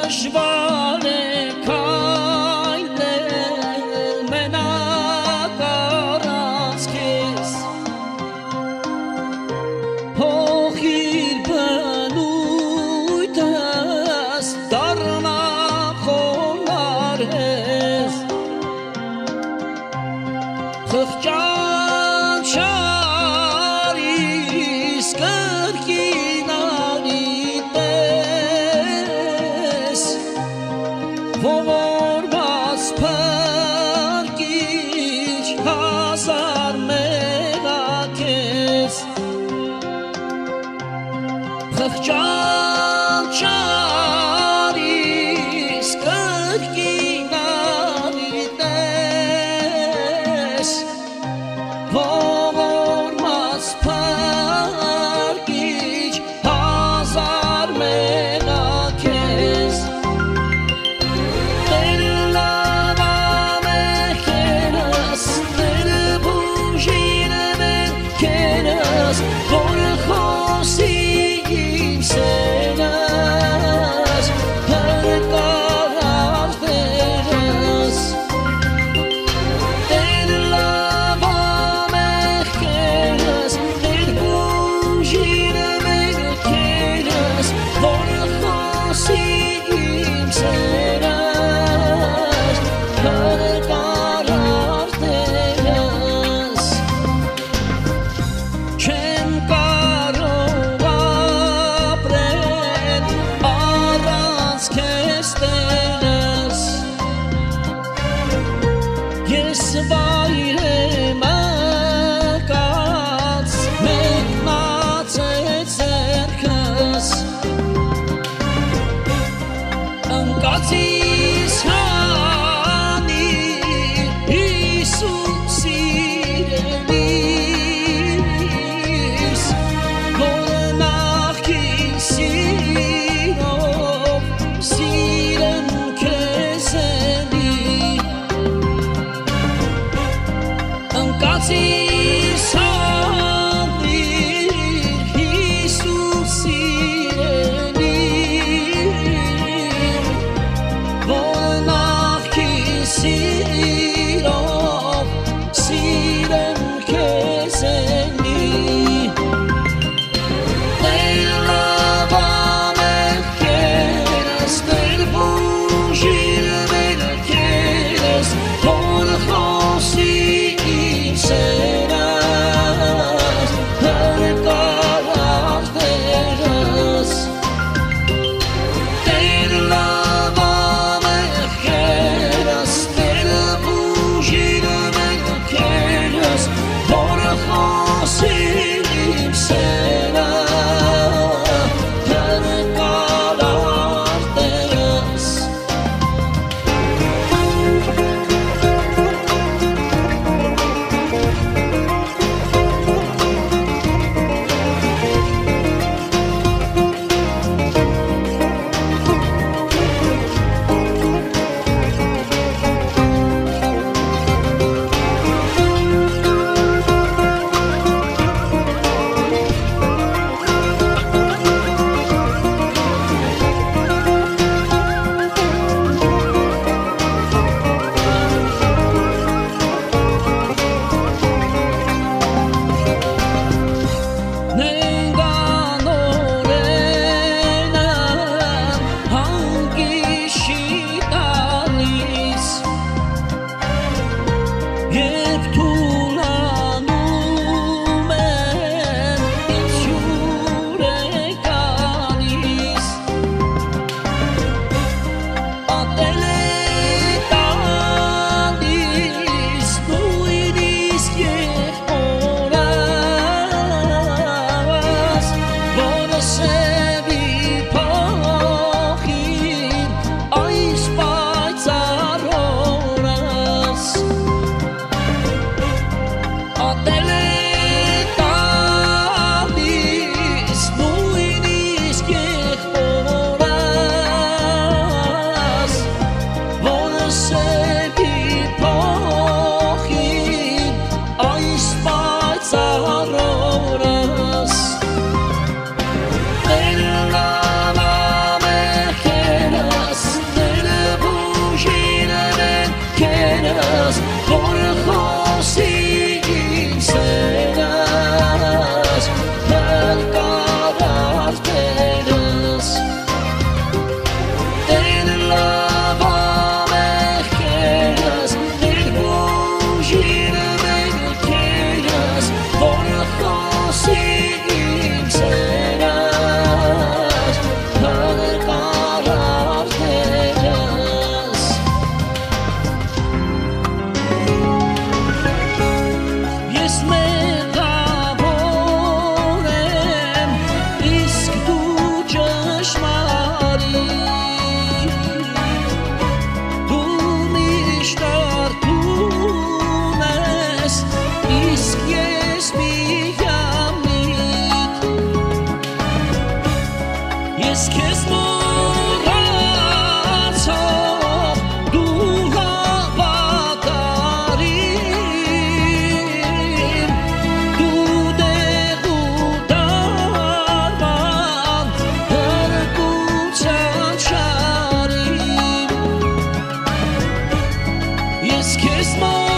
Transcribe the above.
Դժվար է քայլել մենակ առանց քեզ Փոխիր բնույթս դառնա խոնարհ ես Խղճանչարիս կրկին անիտես Ողորմած փրկիչ հազար մենակ ես Խղճանչարիս կրկին անիտես Ողորմած փրկիչ հազար մենակ ես Տեր լավամ է քեզ Տեր բուժին մեր քեզ Որ խոսի իմ սենս Հրկարար Տերս Տեր լավամ է քեզ Տեր բուժին մեր քեզ Որ խոսի իմ սենս Հրկարար Տերս Չեմ կարող ապրել առանց քեզ Տերս Ես վայր եմ եկած մեկնացեց ձեռքս Ընկածիս հանի Հիսուս սիրելիս Որ նախքին սիրով սիրեմ քեզ էլի Ընկածիս հանի Հիսուս սիրելիս Որ նախքին սիրով սիրեմ քեզ էլի Տեր լավամ է քեզ Տեր բուժին մեր քեզ Որ խոսի իմ սենս Հրկարար Տերս Տեր լավամ է քեզ Տեր բուժին քեզ